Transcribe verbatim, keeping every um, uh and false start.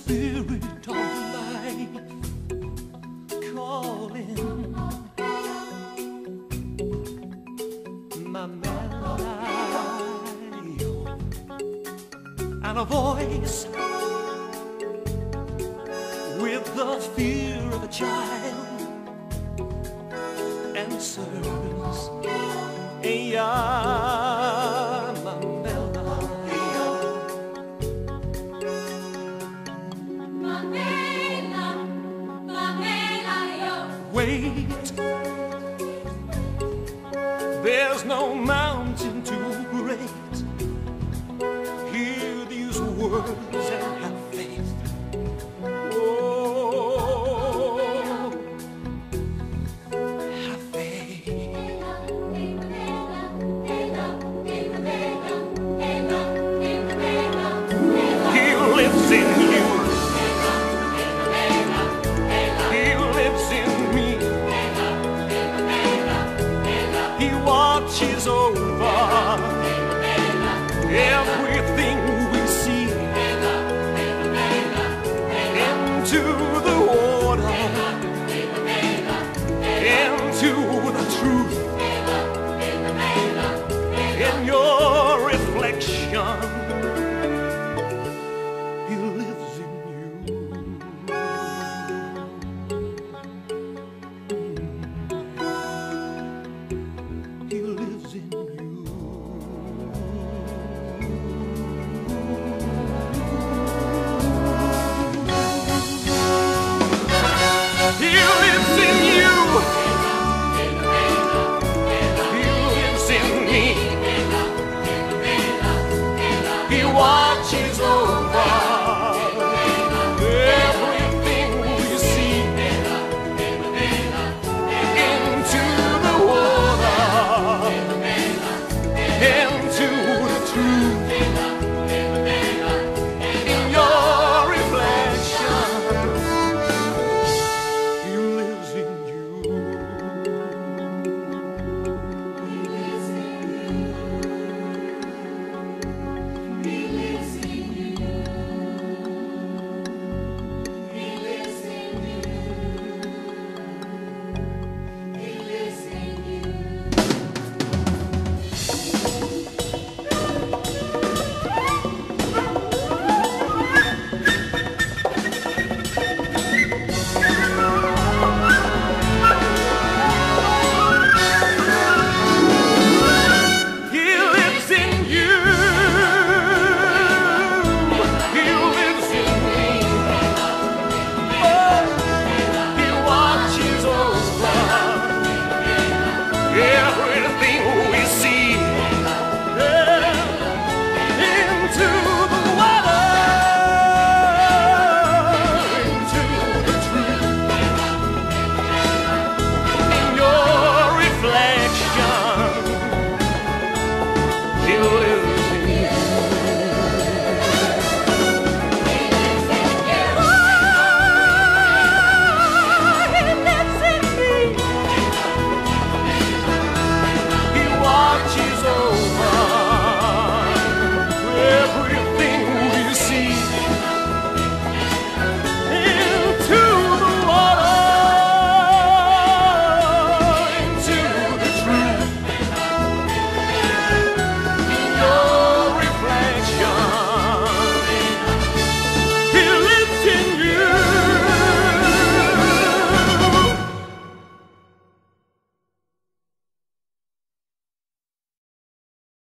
spirit of life calling my melody, and a voice with the fear of a child answers, yeah, my melody, my mela, my melody. Wait, there's no mountain too great. Hear these words and have faith. Oh, have faith. He lives in you. He lives in me. He watches over everything we see, into the water, into the truth, in your reflection. He lives in you. He lives in you. He lives in you. He lives in me.